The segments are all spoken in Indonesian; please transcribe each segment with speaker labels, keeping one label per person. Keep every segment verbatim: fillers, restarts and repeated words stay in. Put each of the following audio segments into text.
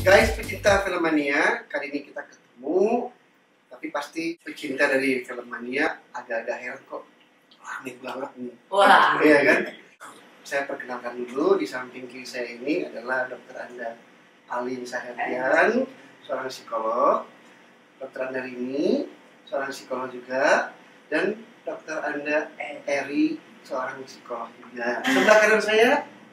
Speaker 1: Guys, pecinta Filmania, kali ini kita ketemu. Tapi pasti pecinta dari Filmania agak-agak heran kok. Rame banget nih.
Speaker 2: Wah.
Speaker 1: Iya kan? Saya perkenalkan dulu, di samping kiri saya ini adalah dokter Anda Alin Saherdian, seorang psikolog. Dokter Anda Rini, seorang psikolog juga. Dan dokter Anda Eri, seorang psikolog juga. Sebelah kanan saya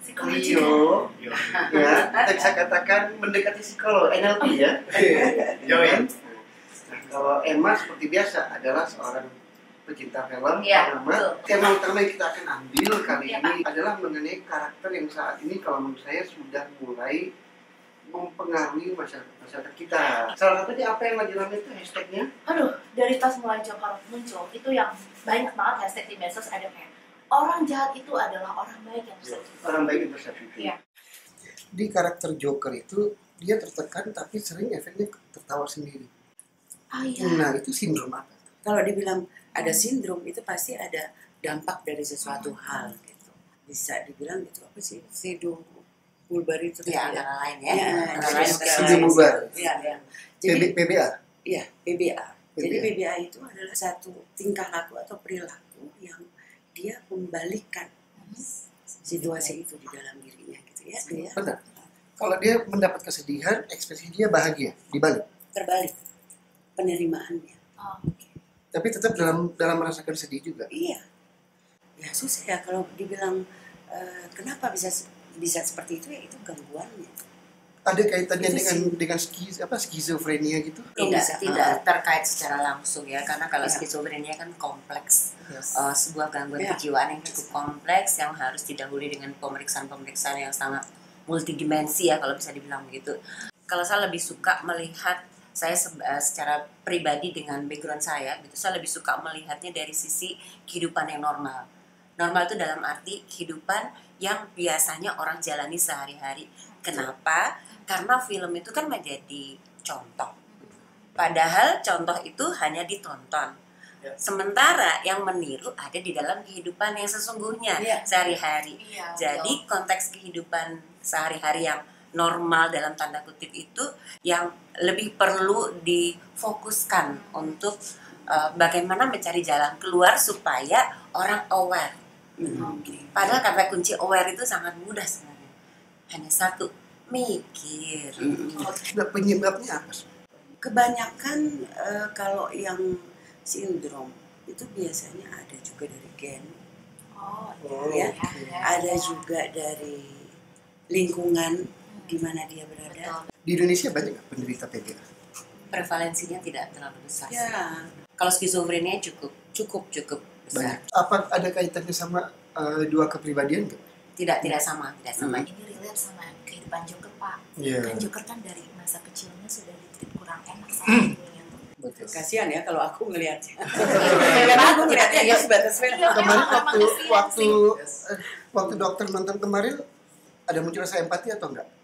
Speaker 1: Rio, ya, saya katakan mendekati psikolog, N L P ya. Join. Nah, kalau Emma seperti biasa adalah seorang pecinta film.
Speaker 2: Ya,
Speaker 1: Pertama, tema utama yang kita akan ambil kali
Speaker 2: ya,
Speaker 1: ini adalah mengenai karakter yang saat ini kalau menurut saya sudah mulai mempengaruhi masyarakat masyarakat kita. Salah satunya apa yang lagi ramai itu hashtagnya?
Speaker 2: Aduh, dari pas mulai Joker muncul itu yang banyak banget hashtag di medsos ada kayak orang jahat itu adalah orang baik yang tersakiti.
Speaker 1: Orang baik yang tersakiti.
Speaker 2: Iya.
Speaker 1: Di karakter Joker itu dia tertekan tapi sering efeknya tertawa sendiri.
Speaker 2: Oh iya.
Speaker 1: Nah, itu sindrom apa?
Speaker 3: Kalau dibilang ada sindrom itu pasti ada dampak dari sesuatu hal gitu. Bisa dibilang gitu apa sih? Sido bulbar itu
Speaker 4: ya,
Speaker 3: kan
Speaker 4: antara lain ya.
Speaker 3: Ya,
Speaker 4: Antara
Speaker 3: jadi
Speaker 4: lain
Speaker 3: segala-
Speaker 1: Sido bulbar.
Speaker 3: Iya, iya.
Speaker 1: P
Speaker 3: Jadi
Speaker 1: B A.
Speaker 3: iya, P B A. Jadi
Speaker 1: P B A.
Speaker 3: P B A itu adalah satu tingkah laku atau perilaku yang dia membalikan situasi itu di dalam dirinya gitu ya. Dia
Speaker 1: Benar. Kalau dia mendapat kesedihan, ekspresi dia bahagia, dibalik.
Speaker 3: terbalik penerimaannya.
Speaker 2: Oh,
Speaker 1: Tapi tetap dalam dalam merasakan sedih juga.
Speaker 3: Iya. Ya susah ya kalau dibilang eh, kenapa bisa bisa seperti itu ya itu gangguannya.
Speaker 1: Ada kaitannya
Speaker 3: Itu
Speaker 1: dengan
Speaker 3: sih.
Speaker 1: dengan skiz apa skizofrenia gitu?
Speaker 4: Tidak,
Speaker 3: Bisa.
Speaker 4: tidak terkait secara langsung ya, karena kalau
Speaker 3: Ya.
Speaker 4: skizofrenia kan kompleks.
Speaker 1: Yes.
Speaker 4: Uh, sebuah gangguan
Speaker 3: Ya.
Speaker 4: kejiwaan yang cukup kompleks yang harus didahului dengan pemeriksaan-pemeriksaan yang sangat multidimensi ya kalau bisa dibilang begitu. Kalau saya lebih suka melihat, saya se- uh, secara pribadi dengan background saya, gitu, saya lebih suka melihatnya dari sisi kehidupan yang normal. Normal itu dalam arti kehidupan yang biasanya orang jalani sehari-hari. Kenapa? Karena film itu kan menjadi contoh. Padahal contoh itu hanya ditonton.
Speaker 1: Ya.
Speaker 4: Sementara yang meniru ada di dalam kehidupan yang sesungguhnya
Speaker 3: Ya.
Speaker 4: sehari-hari.
Speaker 2: Iya.
Speaker 4: Jadi konteks kehidupan sehari-hari yang normal dalam tanda kutip itu yang lebih perlu difokuskan untuk uh, bagaimana mencari jalan keluar supaya orang aware. Padahal kata kunci aware itu sangat mudah sebenarnya. Hanya satu, mikir.
Speaker 1: Nah, penyebabnya apa sih?
Speaker 3: Kebanyakan eh, kalau yang sindrom itu biasanya ada juga dari gen,
Speaker 2: Oh,
Speaker 1: Oh,
Speaker 3: ya.
Speaker 1: oke.
Speaker 3: ada juga dari lingkungan di mana dia berada.
Speaker 2: betul.
Speaker 1: Di Indonesia banyak nggak penderita P B A?
Speaker 4: Prevalensinya tidak terlalu besar. sih.
Speaker 3: Ya,
Speaker 4: Kalau skizofrenia cukup cukup cukup besar.
Speaker 1: Banyak. Apa ada kaitannya sama uh, dua kepribadian nggak?
Speaker 4: Tidak tidak sama, tidak sama.
Speaker 1: Hmm.
Speaker 2: Ini relate sama kehidupan Joker, Pak.
Speaker 1: Iya.
Speaker 2: Kan Joker kan dari masa kecilnya sudah ditreat kurang enak sama ibunya.
Speaker 1: Betul.
Speaker 3: kasihan ya kalau aku ngelihatnya.
Speaker 2: Karena
Speaker 3: aku ngelihatnya ya sebatas film.
Speaker 2: Iya.
Speaker 1: Kemarin
Speaker 2: Emang-
Speaker 1: waktu
Speaker 2: emang kasihan
Speaker 1: waktu
Speaker 2: sih.
Speaker 1: eh, waktu dokter nonton kemarin ada muncul rasa empati atau enggak?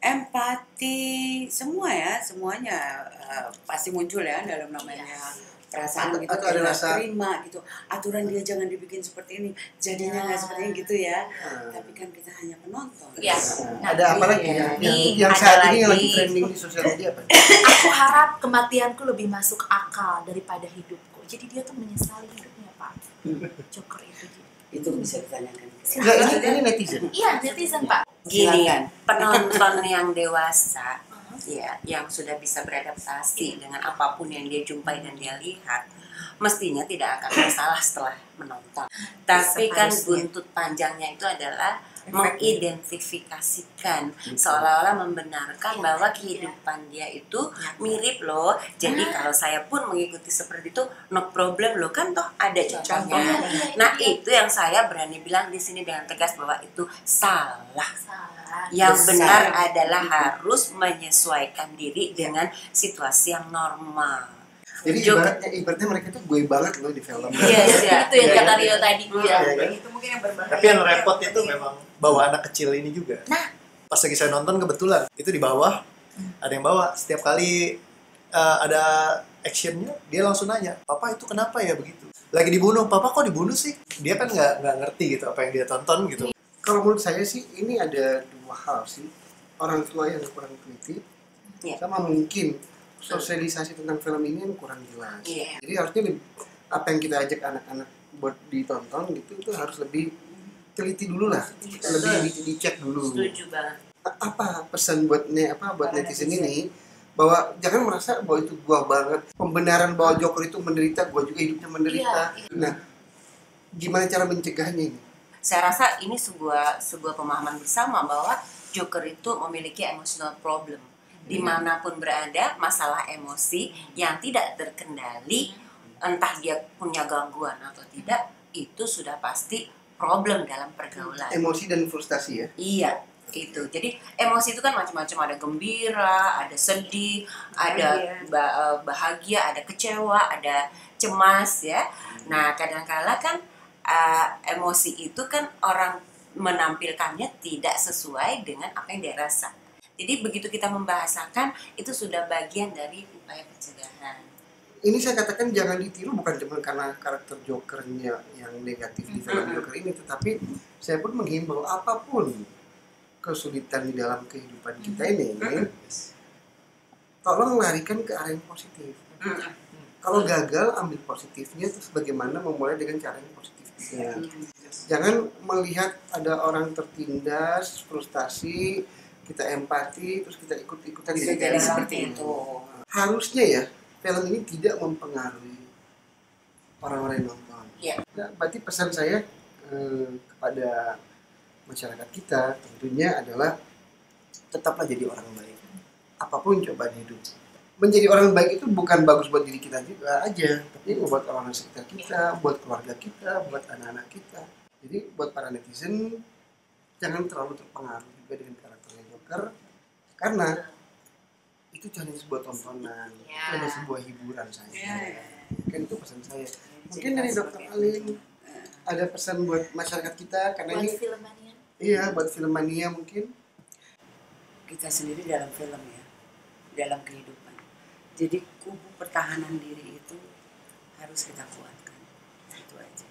Speaker 3: Empati semua ya, semuanya eh, pasti muncul ya dalam namanya perasaan
Speaker 1: Atau-
Speaker 3: gitu,
Speaker 1: atau ada
Speaker 3: terima,
Speaker 1: rasa-
Speaker 3: terima gitu. Aturan dia jangan dibikin seperti ini, jadinya nggak
Speaker 2: Ya.
Speaker 3: seperti ini gitu ya.
Speaker 1: Hmm.
Speaker 3: Tapi kan kita hanya penonton.
Speaker 2: Iya.
Speaker 1: Nah, ada apa lagi
Speaker 4: iya.
Speaker 1: yang, yang,
Speaker 4: Nih,
Speaker 1: yang
Speaker 4: ada
Speaker 1: saat ini yang
Speaker 4: lagi.
Speaker 1: lagi trending di sosial media apa?
Speaker 2: Aku harap kematianku lebih masuk akal daripada hidupku. Jadi dia tuh menyesali hidupnya, Pak. Joker itu.
Speaker 3: Itu bisa ditanyakan.
Speaker 1: Enggak, ini, ini netizen.
Speaker 2: Iya, netizen, Pak.
Speaker 4: Gini,
Speaker 3: Silakan.
Speaker 4: penonton yang dewasa
Speaker 2: Uh-huh.
Speaker 4: ya, yang sudah bisa beradaptasi dengan apapun yang dia jumpai dan dia lihat, mestinya tidak akan masalah setelah menonton. Tapi kan
Speaker 3: Seharusnya.
Speaker 4: buntut panjangnya itu adalah
Speaker 3: Efeknya.
Speaker 4: mengidentifikasikan, seolah-olah membenarkan
Speaker 2: Iya,
Speaker 4: bahwa
Speaker 2: iya.
Speaker 4: kehidupan dia itu mirip loh. Jadi kalau saya pun mengikuti seperti itu, no problem loh, kan toh ada contohnya.
Speaker 2: Iya, iya,
Speaker 4: Nah
Speaker 2: iya.
Speaker 4: itu yang saya berani bilang di sini dengan tegas bahwa itu salah.
Speaker 2: Salah.
Speaker 4: Yang
Speaker 3: Besar.
Speaker 4: benar adalah harus menyesuaikan diri dengan situasi yang normal.
Speaker 1: Jadi
Speaker 4: Joker.
Speaker 1: ibaratnya, ibaratnya mereka tuh gue banget loh di film.
Speaker 4: Yes, ya.
Speaker 2: Itu yang
Speaker 1: Iya,
Speaker 2: kata
Speaker 1: kan?
Speaker 2: Rio tadi.
Speaker 4: Iya,
Speaker 2: Iya.
Speaker 1: kan?
Speaker 5: Itu mungkin yang berbahaya. Tapi yang repot itu memang bawa anak kecil ini juga.
Speaker 2: Nah.
Speaker 5: Pas lagi saya nonton kebetulan itu di bawah ada yang bawa. Setiap kali uh, ada actionnya dia langsung nanya, "Papa itu kenapa ya begitu?" Lagi dibunuh, "Papa kok dibunuh sih?" Dia kan nggak nggak ngerti gitu apa yang dia tonton gitu.
Speaker 1: Kalau menurut saya sih ini ada dua hal sih. Orang tua yang kurang teliti
Speaker 4: Iya.
Speaker 1: Sama mungkin sosialisasi tentang film ini yang kurang jelas.
Speaker 4: Iya.
Speaker 1: Jadi harusnya lebih, apa yang kita ajak anak-anak buat ditonton gitu itu harus lebih teliti dulu lah, lebih di- dicek dulu.
Speaker 4: Setuju banget.
Speaker 1: A- Apa pesan buat ne apa buat netizen ini, bahwa jangan merasa bahwa itu gua banget, pembenaran bahwa Joker itu menderita, gua juga hidupnya menderita.
Speaker 2: Iya,
Speaker 1: Nah, gimana cara mencegahnya ini?
Speaker 4: Saya rasa ini sebuah sebuah pemahaman bersama bahwa Joker itu memiliki emotional problem. Dimanapun berada, masalah emosi yang tidak terkendali, entah dia punya gangguan atau tidak, itu sudah pasti problem dalam pergaulan.
Speaker 1: Emosi dan frustasi ya.
Speaker 4: Iya, itu. Jadi emosi itu kan macam-macam, ada gembira, ada sedih, ada ba- eh, bahagia, ada kecewa, ada cemas ya. Nah, kadang-kala kan eh, emosi itu kan orang menampilkannya tidak sesuai dengan apa yang dia rasa. Jadi begitu kita membahasakan, itu sudah bagian dari upaya pencegahan.
Speaker 1: Ini saya katakan jangan ditiru, bukan cuma karena karakter Jokernya yang negatif di film Joker ini, tetapi saya pun menghimbau apapun kesulitan di dalam kehidupan kita ini, tolong larikan ke arah yang positif. Kalau gagal, ambil positifnya, terus bagaimana memulai dengan cara yang positif. Jangan melihat ada orang tertindas, frustasi, kita empati, terus kita ikut-ikutan.
Speaker 3: Bisa jadi seperti itu.
Speaker 1: Harusnya ya, film ini tidak mempengaruhi orang-orang yang nonton.
Speaker 4: Iya.
Speaker 1: Nah, berarti pesan saya eh, kepada masyarakat kita tentunya adalah tetaplah jadi orang baik. Apapun cobaan hidup. Menjadi orang baik itu bukan bagus buat diri kita juga aja, tapi buat orang sekitar kita, buat keluarga kita, buat anak-anak kita. Jadi buat para netizen, jangan terlalu terpengaruh juga dengan karakternya Joker, karena itu hanya sebuah tontonan,
Speaker 2: Ya.
Speaker 1: itu hanya sebuah hiburan saja.
Speaker 3: Ya,
Speaker 1: Kan itu pesan saya. Mungkin dari Dokter Alin ada pesan buat masyarakat kita, karena
Speaker 2: Buat
Speaker 1: ini
Speaker 2: filmania.
Speaker 1: iya buat filmania mungkin.
Speaker 3: Kita sendiri dalam film ya, dalam kehidupan. Jadi kubu pertahanan diri itu harus kita kuatkan. Itu aja.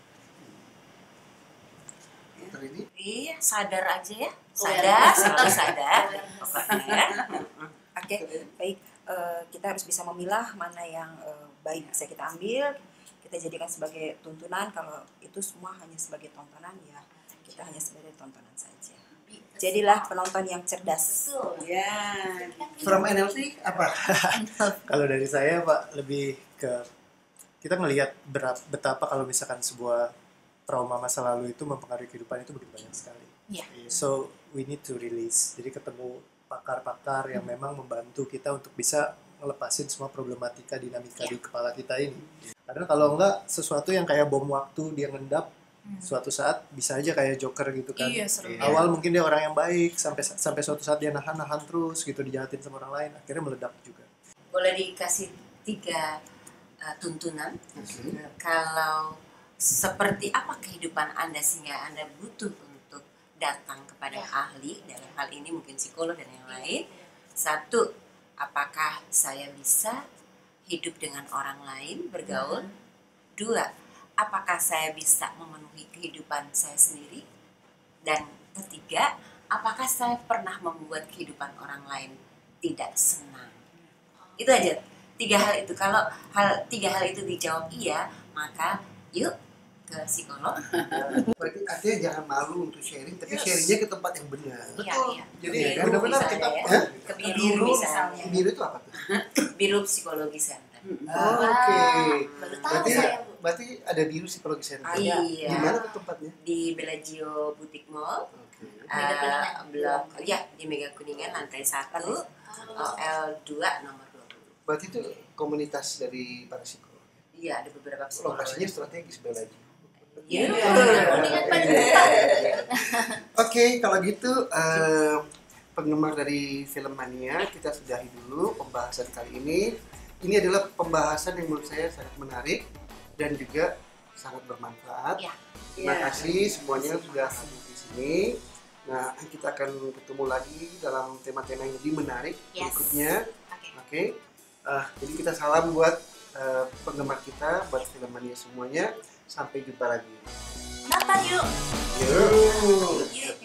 Speaker 1: Dokter ini
Speaker 4: Iya, sadar aja ya.
Speaker 2: Oh, ya.
Speaker 4: Sadar, selalu sadar.
Speaker 2: Awareness.
Speaker 4: Pokoknya ya.
Speaker 6: Oke, baik. Eh, kita harus bisa memilah mana yang eh, baik bisa kita ambil, kita jadikan sebagai tuntunan. Kalau itu semua hanya sebagai tontonan, ya kita hanya sebagai tontonan saja. Jadilah penonton yang cerdas.
Speaker 2: Betul.
Speaker 3: Ya.
Speaker 1: from N L P apa?
Speaker 5: Kalau dari saya Pak, lebih ke kita ngelihat berat, betapa kalau misalkan sebuah trauma masa lalu itu mempengaruhi kehidupan itu begitu banyak sekali.
Speaker 2: Iya.
Speaker 5: So we need to release. Jadi ketemu pakar-pakar yang memang membantu kita untuk bisa ngelepasin semua problematika dinamika di kepala kita ini. Karena kalau enggak, sesuatu yang kayak bom waktu dia ngendap, suatu saat bisa aja kayak Joker gitu kan.
Speaker 2: Iya, seru.
Speaker 5: Awal mungkin dia orang yang baik, sampai sampai suatu saat dia nahan-nahan terus gitu, dijahatin sama orang lain, akhirnya meledak juga.
Speaker 4: Boleh dikasih tiga uh, tuntunan.
Speaker 1: Oke.
Speaker 4: Kalau seperti apa kehidupan Anda sehingga Anda butuh untuk datang kepada ahli, dalam hal ini mungkin psikolog dan yang lain. Satu, apakah saya bisa hidup dengan orang lain, bergaul? Dua, apakah saya bisa memenuhi kehidupan saya sendiri? Dan ketiga, apakah saya pernah membuat kehidupan orang lain tidak senang? Itu aja, tiga hal itu. Kalau hal tiga hal itu dijawab iya, maka yuk ke psikolog.
Speaker 1: Berarti artinya jangan malu untuk sharing, tapi sharingnya ke tempat yang benar.
Speaker 2: Iya, iya.
Speaker 1: Jadi
Speaker 4: Biru
Speaker 1: ya kan benar-benar
Speaker 4: misalnya
Speaker 1: kita
Speaker 4: ya.
Speaker 1: Hah?
Speaker 4: Ke biru misalnya.
Speaker 1: Biru itu apa tuh?
Speaker 4: Biru Psikologi Center.
Speaker 1: Oh, Oke.
Speaker 2: Baru tahu
Speaker 1: Berarti
Speaker 2: saya, Bu.
Speaker 1: berarti ada biru psikologi center.
Speaker 4: Iya.
Speaker 1: Di mana tuh tempatnya?
Speaker 4: Di Bellagio Boutique Mall,
Speaker 1: Oke.
Speaker 2: Mega
Speaker 4: eh,
Speaker 2: Kuningan.
Speaker 4: blok ya di Mega Kuningan lantai satu,
Speaker 2: Oh.
Speaker 4: L dua nomor dua puluh.
Speaker 1: Berarti itu komunitas dari para psikolog.
Speaker 4: Iya, ada beberapa psikolog.
Speaker 1: Lokasinya strategis Bellagio.
Speaker 4: Iya.
Speaker 2: Kuningan paling depan.
Speaker 1: Oke, kalau gitu eh, penggemar dari Film Mania, kita sudahi dulu pembahasan kali ini. Ini adalah pembahasan yang menurut saya sangat menarik dan juga sangat bermanfaat.
Speaker 2: Ya.
Speaker 1: Terima kasih semuanya sudah hadir di sini. Nah, kita akan ketemu lagi dalam tema-tema yang lebih menarik
Speaker 2: Yes.
Speaker 1: berikutnya.
Speaker 2: Oke.
Speaker 1: Oke, Eh, jadi kita salam buat eh, penggemar kita, buat Film Mania semuanya. Sampai jumpa lagi.
Speaker 2: Nonton yuk.
Speaker 1: Yo.